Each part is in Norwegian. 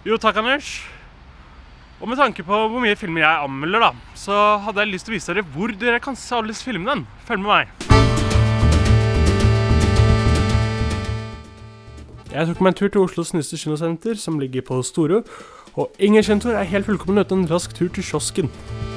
Jo takk, Anders. Og med tanke på hvor mye filmer jeg anmelder da, så hadde jeg lyst til å vise dere hvor dere kan se alle disse filmene. Følg med meg. Jeg tok meg en tur til Oslos nyeste kinosenter, som ligger på Storo, og ingen kinotur er helt fullkommen uten en rask tur til kiosken.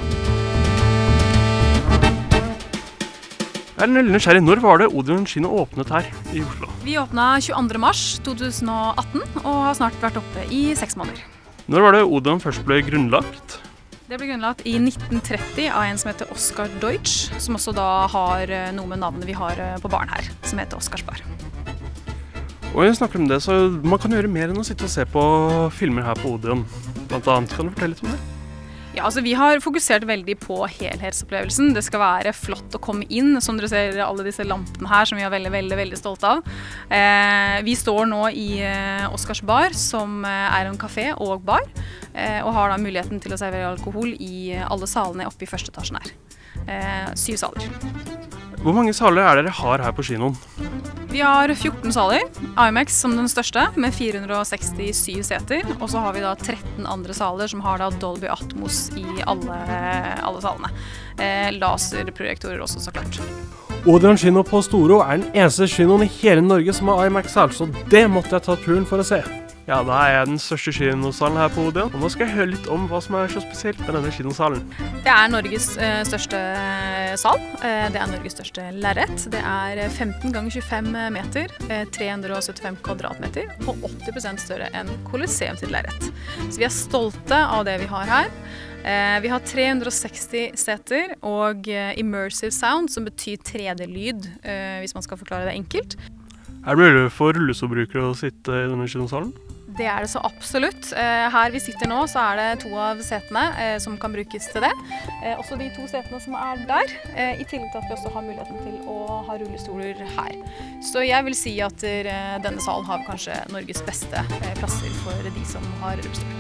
Jeg er veldig nysgjerrig. Når var det Odeon kino åpnet her i Oslo? Vi åpnet 22. mars 2018 og har snart vært oppe i 6 måneder. Når var det Odeon først ble grunnlagt? Det ble grunnlagt i 1930 av en som heter Oskar Deutsch, som også da har noe med navnet vi har på baren her, som heter Oscarsbar. Og jeg snakker om det, så man kan gjøre mer enn å sitte og se på filmer her på Odeon. Blant annet, kan du fortelle litt om det? Ja, altså vi har fokusert veldig på helhetsopplevelsen. Det skal være flott å komme inn, som dere ser alle disse lampene her, som vi er veldig stolte av. Vi står nå i Oscarsbar, som er en kafé og bar, og har da muligheten til å servere alkohol i alle salene oppe i første etasjen her. 7 saler. Hvor mange saler er dere har her på kinoen? Vi har 14 saler, IMAX som den største, med 467 seter. Og så har vi da 13 andre saler som har da Dolby Atmos i alle salene. Laserprojektorer også, så klart. Odeon kino på Storo er den eneste kinoen i hele Norge som har IMAX-sal, så det måtte jeg ta turen for å se. Ja, da er jeg den største kinosalen her på Odeon, og nå skal jeg høre litt om hva som er så spesielt med denne kinosalen. Det er Norges største sal, det er Norges største lerret. Det er 15 ganger 25 meter, 375 kvadratmeter, og 80% større enn Colosseum sitt lerret. Så vi er stolte av det vi har her. Vi har 360 seter og immersive sound, som betyr 3D-lyd, hvis man skal forklare det enkelt. Er det mulig for rullestolbrukere å sitte i denne kinosalen? Det er det så absolutt. Her vi sitter nå, så er det 2 av setene som kan brukes til det. Også de 2 setene som er der, i tillegg til at vi også har muligheten til å ha rullestoler her. Så jeg vil si at denne salen har kanskje Norges beste plasser for de som har rullestol.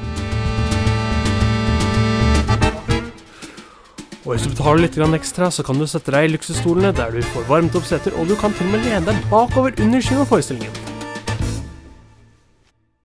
Og hvis du betaler litt ekstra, så kan du sette deg i luksusstolene der du får varmt opp seter, og du kan til og med lene deg bakover under kinoforestillingen.